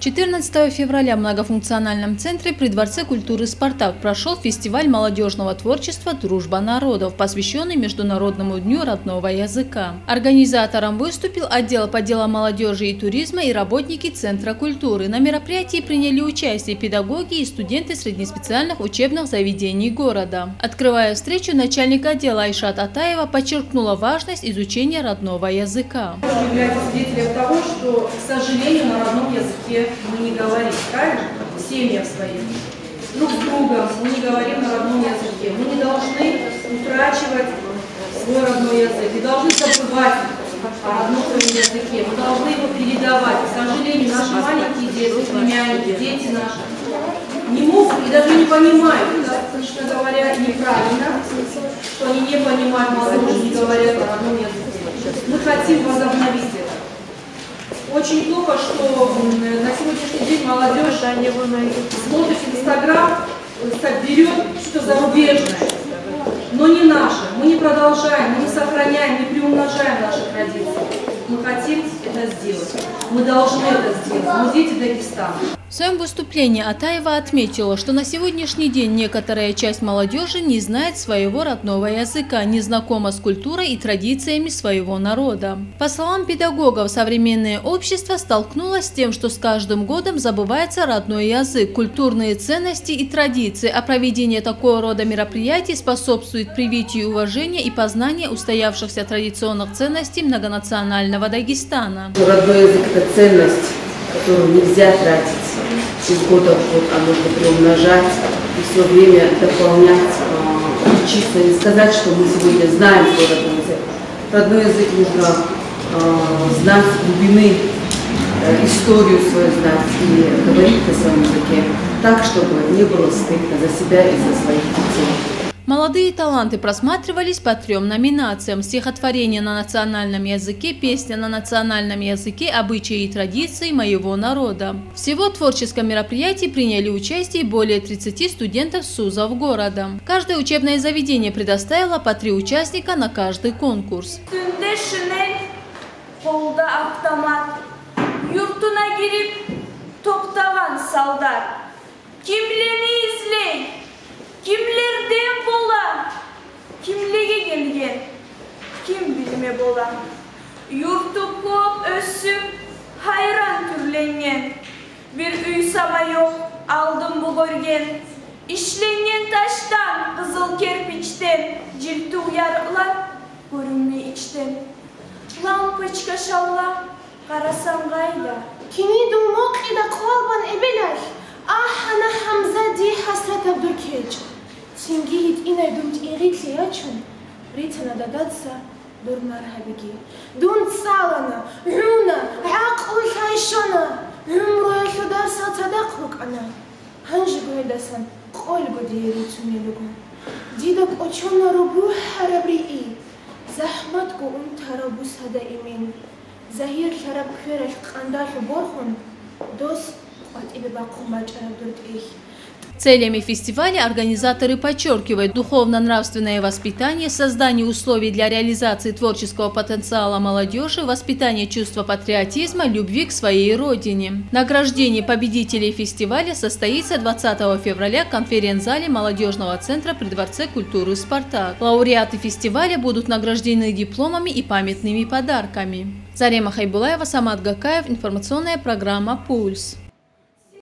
14 февраля в многофункциональном центре при Дворце культуры «Спартак» прошел фестиваль молодежного творчества «Дружба народов», посвященный Международному дню родного языка. Организатором выступил отдел по делам молодежи и туризма и работники Центра культуры. На мероприятии приняли участие педагоги и студенты среднеспециальных учебных заведений города. Открывая встречу, начальник отдела Айшат Атаева подчеркнула важность изучения родного языка. Является свидетелем того, что, к сожалению, на родном языке мы не говорим, правильно? В семьях своих. Друг с другом мы не говорим на родном языке. Мы не должны утрачивать свой родной язык, не должны забывать о родном своем языке. Мы должны его передавать. К сожалению, наши маленькие дети, племянники, дети наши не могут и даже не понимают, точно говоря, неправильно, что они не понимают молодежь, не говорят о родном языке. Мы хотим возобновить это. Очень плохо, что на сегодняшний день молодежь смотрит в Инстаграм, берет что-то зарубежное, но не наше. Мы не продолжаем, мы не сохраняем, не приумножаем наши традиции. Мы хотим это сделать. Мы должны это сделать. Мы дети Дагестана. В своем выступлении Атаева отметила, что на сегодняшний день некоторая часть молодежи не знает своего родного языка, не знакома с культурой и традициями своего народа. По словам педагогов, современное общество столкнулось с тем, что с каждым годом забывается родной язык, культурные ценности и традиции, а проведение такого рода мероприятий способствует привитию уважения и познания устоявшихся традиционных ценностей многонационального Дагестана. Родной язык – это ценность, которую нельзя тратить. Из года в год, а нужно приумножать и все время дополнять, учиться. Не сказать, что мы сегодня знаем свой родной язык. Родной язык нужно знать с глубины, историю свою знать и говорить на своем языке так, чтобы не было стыдно за себя и за своих детей. Молодые таланты просматривались по 3 номинациям: стихотворение на национальном языке, песня на национальном языке, обычаи и традиции моего народа. Всего в творческом мероприятии приняли участие более 30 студентов СУЗов города. Каждое учебное заведение предоставило по 3 участника на каждый конкурс. Kimlerden bola, kimlege gelgen, kim bilme bola. Yurtu kop ösüp, hayran türlengen. Bir üysama yok, aldım bu görgen. İşlengen taştan, kızıl kerpiçten, cilti uyarılar, görünme içten. Lampoçka şalla, karasan gayda. Kimi dumok ida kolban ebeler. Ah ana hamza di hasret abdurkeç. Singihit ina dumt irit liyaçun. Ritana dadadsa durmar habigi. Dunt salana, runa, aqul hayşana. Rumroya şudarsa tadakluk ana. Hanji goydasan, qol godiri tumelugu. Didak oçona rubu harabri'i. Zahmat ko tarabu sada imin. Zahir şarab kvereş qandaş borxun. Dos Целями фестиваля организаторы подчеркивают духовно-нравственное воспитание, создание условий для реализации творческого потенциала молодежи, воспитание чувства патриотизма, любви к своей родине. Награждение победителей фестиваля состоится 20 февраля в конференц-зале молодежного центра при Дворце культуры «Спартак». Лауреаты фестиваля будут награждены дипломами и памятными подарками. Зарема Хайбулаева, Самат Гакаев, информационная программа «Пульс».